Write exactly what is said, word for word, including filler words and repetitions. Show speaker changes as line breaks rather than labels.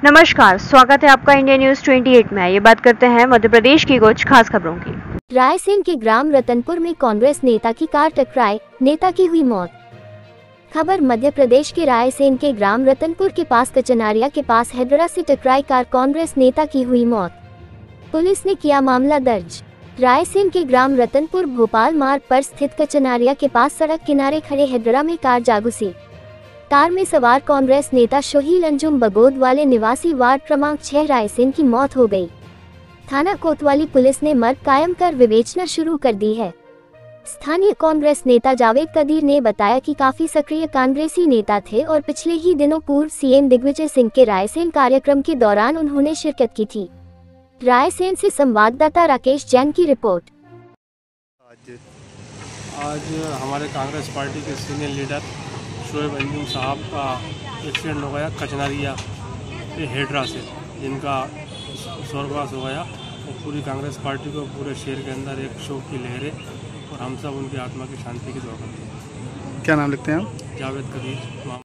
नमस्कार, स्वागत है आपका इंडिया न्यूज अट्ठाईस में। ये बात करते हैं मध्य प्रदेश की कुछ खास खबरों की।
रायसेन के ग्राम रतनपुर में कांग्रेस नेता की कार टकराए, नेता की हुई मौत। खबर मध्य प्रदेश के रायसेन के ग्राम रतनपुर के पास कचनारिया के पास हेडरा से टकराई कार, कांग्रेस नेता की हुई मौत। पुलिस ने किया मामला दर्ज। रायसेन के ग्राम रतनपुर भोपाल मार्ग पर स्थित कचनारिया के पास सड़क किनारे खड़े हेडरा में कार जा घुसी। कार में सवार कांग्रेस नेता सोहेल अंजुम बगोद वाले निवासी वार्ड क्रमांक छह रायसेन की मौत हो गई। थाना कोतवाली पुलिस ने मर्ग कायम कर विवेचना शुरू कर दी है। स्थानीय कांग्रेस नेता जावेद कदीर ने बताया कि काफी सक्रिय कांग्रेसी नेता थे और पिछले ही दिनों पूर्व सीएम दिग्विजय सिंह के रायसेन कार्यक्रम के दौरान उन्होंने शिरकत की थी। रायसेन से संवाददाता राकेश जैन की रिपोर्ट।
आज, आज हमारे कांग्रेस पार्टी के सीनियर लीडर सोहेल अंजुम साहब का एक्सीडेंट हो गया कचनारिया हेडरा से, जिनका स्वर्गवास हो गया। और पूरी कांग्रेस पार्टी को पूरे शहर के अंदर एक शोक की लहर है और हम सब उनकी आत्मा की शांति की दुआ करते हैं।
क्या नाम लिखते हैं आप?
जावेद कदीर।